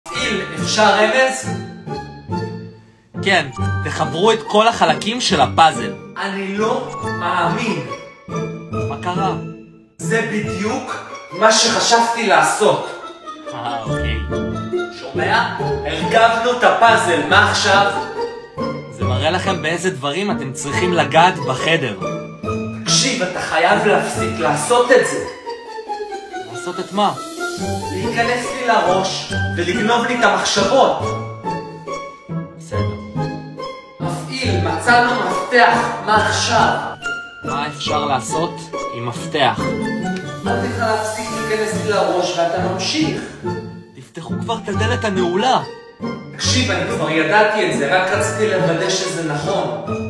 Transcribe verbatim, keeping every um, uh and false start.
מפעיל, אפשר רמז? כן, תחברו את כל החלקים של הפאזל. אני לא מאמין. מה קרה? זה בדיוק מה שחשבתי לעשות. אה, אוקיי. שומע? הרגבנו את הפאזל, מה עכשיו? זה מראה לכם באיזה דברים אתם צריכים לגעת בחדר. תקשיב, אתה חייב להפסיק לעשות את זה. לעשות את מה? להיכנס לי לראש ולגנוב לי את המחשבות. בסדר. מפעיל, מצאנו מפתח, מה עכשיו? מה אפשר לעשות עם מפתח? אמרתי לך להפסיק להיכנס לי לראש ואתה ממשיך. תפתחו כבר את הדלת הנעולה. תקשיב, אני כבר ידעתי את זה, רק רציתי לוודא שזה נכון.